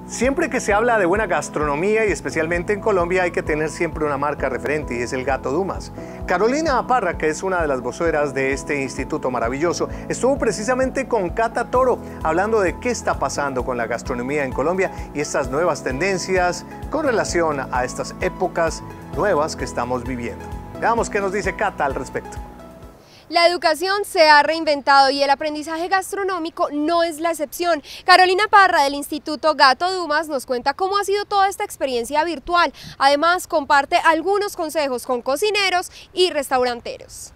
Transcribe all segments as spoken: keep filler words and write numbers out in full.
Siempre que se habla de buena gastronomía y especialmente en Colombia hay que tener siempre una marca referente y es el Gato Dumas. Carolina Parra, que es una de las voceras de este instituto maravilloso, estuvo precisamente con Cata Toro hablando de qué está pasando con la gastronomía en Colombia y estas nuevas tendencias con relación a estas épocas nuevas que estamos viviendo. Veamos qué nos dice Cata al respecto. La educación se ha reinventado y el aprendizaje gastronómico no es la excepción. Carolina Parra del Instituto Gato Dumas nos cuenta cómo ha sido toda esta experiencia virtual. Además, comparte algunos consejos con cocineros y restauranteros.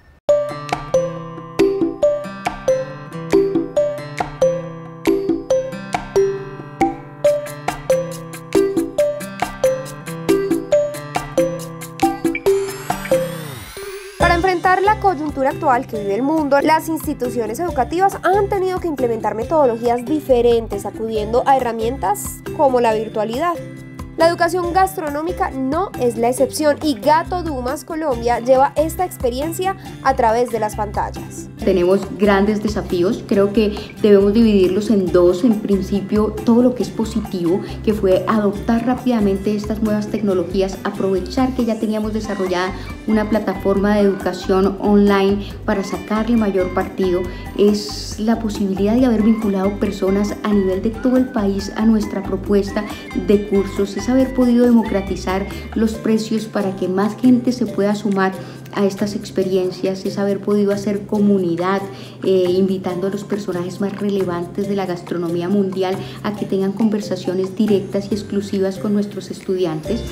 Para enfrentar la coyuntura actual que vive el mundo, las instituciones educativas han tenido que implementar metodologías diferentes, acudiendo a herramientas como la virtualidad. La educación gastronómica no es la excepción y Gato Dumas Colombia lleva esta experiencia a través de las pantallas. Tenemos grandes desafíos, creo que debemos dividirlos en dos. En principio, todo lo que es positivo, que fue adoptar rápidamente estas nuevas tecnologías, aprovechar que ya teníamos desarrollada una plataforma de educación online para sacarle mayor partido, es la posibilidad de haber vinculado personas a nivel de todo el país a nuestra propuesta de cursos, es haber podido democratizar los precios para que más gente se pueda sumar a estas experiencias, es haber podido hacer comunidad, eh, invitando a los personajes más relevantes de la gastronomía mundial a que tengan conversaciones directas y exclusivas con nuestros estudiantes.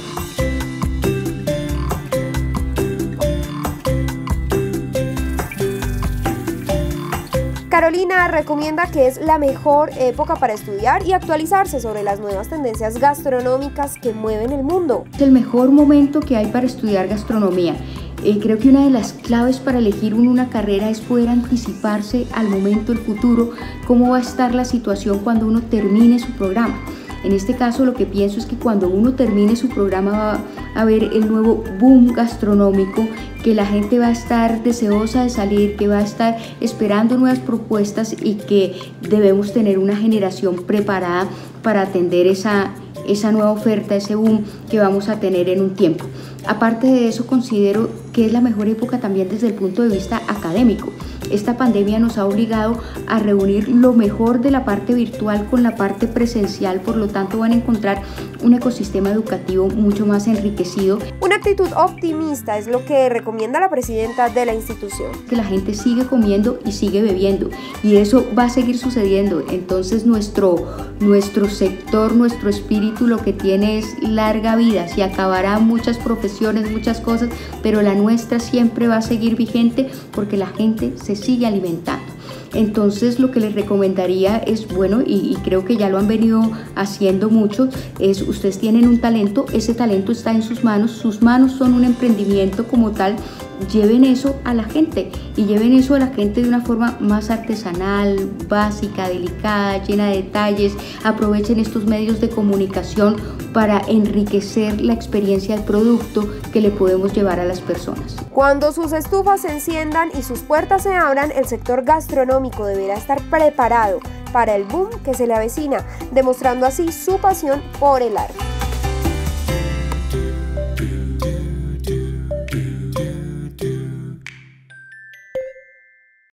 Carolina recomienda que es la mejor época para estudiar y actualizarse sobre las nuevas tendencias gastronómicas que mueven el mundo. Es el mejor momento que hay para estudiar gastronomía. Eh, creo que una de las claves para elegir una carrera es poder anticiparse al momento, el futuro, cómo va a estar la situación cuando uno termine su programa. En este caso, lo que pienso es que cuando uno termine su programa va a haber el nuevo boom gastronómico, que la gente va a estar deseosa de salir, que va a estar esperando nuevas propuestas y que debemos tener una generación preparada para atender esa, esa nueva oferta, ese boom que vamos a tener en un tiempo. Aparte de eso, considero que es la mejor época también desde el punto de vista académico. Esta pandemia nos ha obligado a reunir lo mejor de la parte virtual con la parte presencial, por lo tanto van a encontrar un ecosistema educativo mucho más enriquecido. Una actitud optimista es lo que recomienda la presidenta de la institución. Que la gente sigue comiendo y sigue bebiendo y eso va a seguir sucediendo, entonces nuestro, nuestro sector, nuestro espíritu lo que tiene es larga vida, se acabarán muchas profesiones, muchas cosas, pero la nuestra siempre va a seguir vigente porque la gente se sigue alimentando. Entonces lo que les recomendaría es, bueno, y, y creo que ya lo han venido haciendo mucho, es ustedes tienen un talento, ese talento está en sus manos, sus manos son un emprendimiento como tal, lleven eso a la gente y lleven eso a la gente de una forma más artesanal, básica, delicada, llena de detalles, aprovechen estos medios de comunicación para enriquecer la experiencia del producto que le podemos llevar a las personas. Cuando sus estufas se enciendan y sus puertas se abran, el sector gastronómico deberá estar preparado para el boom que se le avecina, demostrando así su pasión por el arte.